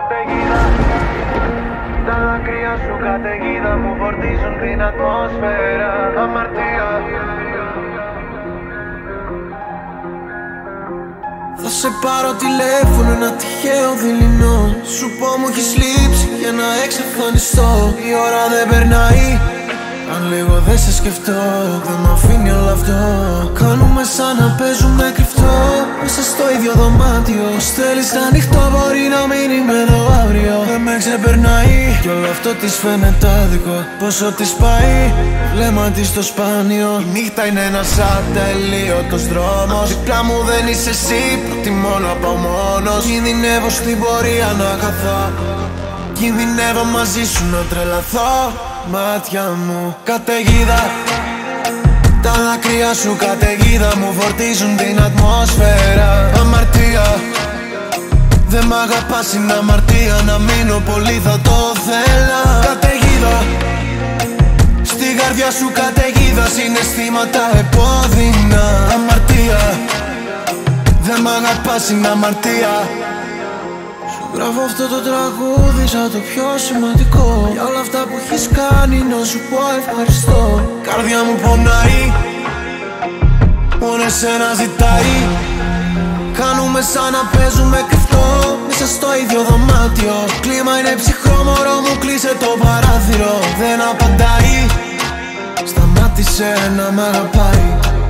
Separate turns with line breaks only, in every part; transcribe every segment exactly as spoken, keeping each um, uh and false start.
καταιγίδα. Τα δάκρυα σου καταιγίδα μου φορτίζουν την ατμόσφαιρα. Αμαρτία.
Θα σε πάρω τηλέφωνο, ένα τυχαίο δειλινό. Σου πω μου έχεις λείψει για να εξαφανιστώ. Η ώρα δεν περνάει, αν λίγο δεν σε σκεφτώ. Δεν μ' αφήνει όλο αυτό. Κάνουμε σαν να παίζουμε κρυφτό μέσα στο ίδιο δωμάτιο. Στέλνεις ανοιχτό, μπορεί να μην είμαι εδώ αύριο. Δεν με ξεπερνάει κι όλο αυτό της φαίνεται άδικο. Πόσο της πάει, βλέμμα της στο σπάνιο. Η νύχτα είναι ένας ατελείωτος δρόμος. Δίπλα μου δεν είσαι εσύ, προτιμώ να πάω μόνος. Κινδυνεύω στην πορεία να χαθώ. Κινδυνεύω μαζί σου να τρελαθώ. Μάτια μου καταιγίδα. Τα δάκρυα σου καταιγίδα μου φορτίζουν την ατμόσφαιρα. Αμαρτία. Δεν μ' αγαπάς, είναι αμαρτία. Να μείνω πολύ θα το θέλα. Καταιγίδα. Στη καρδιά σου καταιγίδα, συναισθήματα επώδυνα. Αμαρτία. Δεν μ' αγαπάς, είναι αμαρτία. Γράφω αυτό το τραγούδι σαν το πιο σημαντικό. Για όλα αυτά που έχεις κάνει να σου πω ευχαριστώ. Καρδιά μου πονάει, μόνο εσένα ζητάει. Κάνουμε σαν να παίζουμε κρυφτό μέσα στο ίδιο δωμάτιο. Κλίμα είναι ψυχρό, μωρό μου κλείσε το παράθυρο. Δεν απαντάει, σταμάτησε να μ' αγαπάει.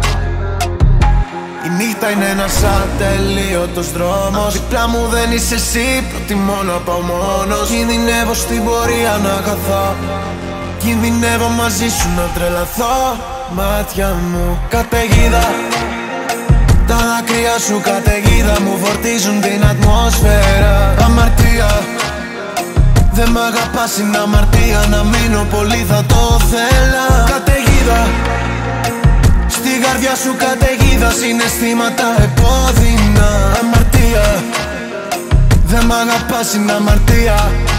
Η νύχτα είναι ένας ατελείωτος δρόμος. Δίπλα μου δεν είσαι εσύ, προτιμώ να πάω μόνος. Κινδυνεύω στην πορεία να χαθώ. Κινδυνεύω μαζί σου να τρελαθώ. Μάτια μου καταιγίδα. Τα δάκρυα σου καταιγίδα μου φορτίζουν την ατμόσφαιρα. Αμαρτία. Δεν μ' αγαπάς, είναι αμαρτία. Να μείνω πολύ θα το θέλα. Καταιγίδα. Στη καρδιά σου καταιγίδα, συναισθήματα επώδυνα. Αμαρτία. Δεν μ' αγαπάς, είναι αμαρτία.